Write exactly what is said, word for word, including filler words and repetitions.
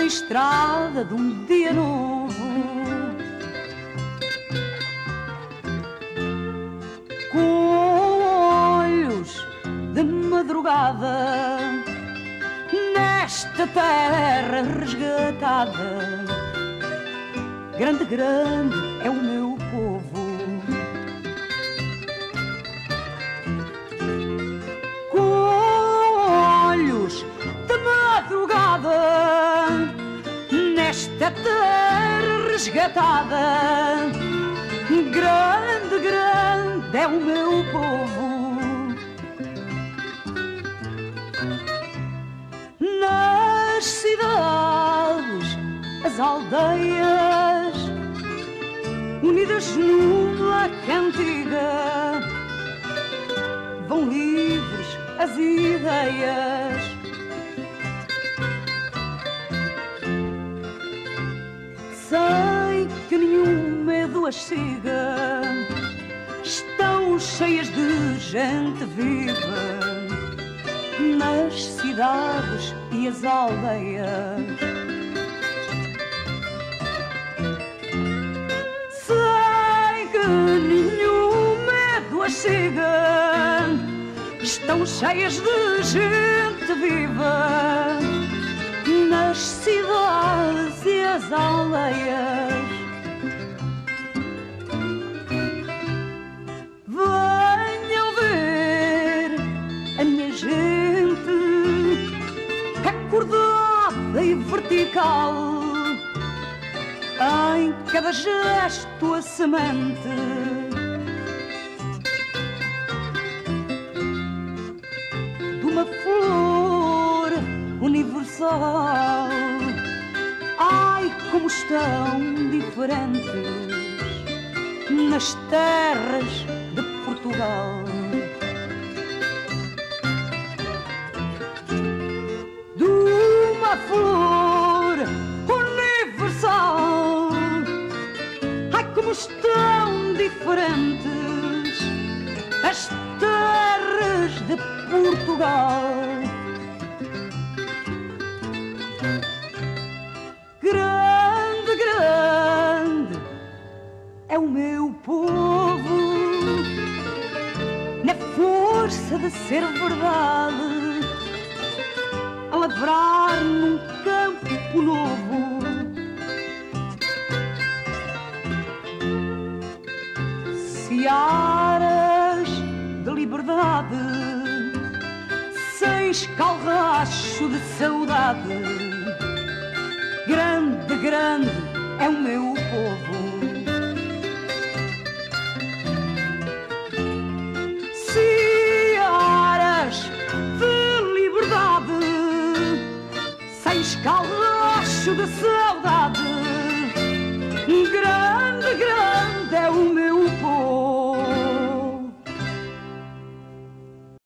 na estrada de um dia novo, com olhos de madrugada, nesta terra resgatada. Grande, grande é o meu povo, com olhos de madrugada, nesta terra resgatada. Grande, grande é o meu povo. Nas cidades, as aldeias, unidas numa cantiga, vão livres as ideias. Sem que nenhum medo as siga, estão cheias de gente viva nas cidades e as aldeias. Sem que nenhum medo as siga, estão cheias de gente viva nas cidades e as aldeias. Venham ver a minha gente, acordada e vertical, em cada gesto a semente de uma flor universal. Ai, como estão diferentes nas terras de Portugal. De uma flor universal, ai, como estão diferentes as terras de Portugal. Grande, grande é o meu povo, na força de ser verdade, a lavrar num campo novo. Searas de liberdade, sem escalracho de saudade. Grande, grande é o meu povo.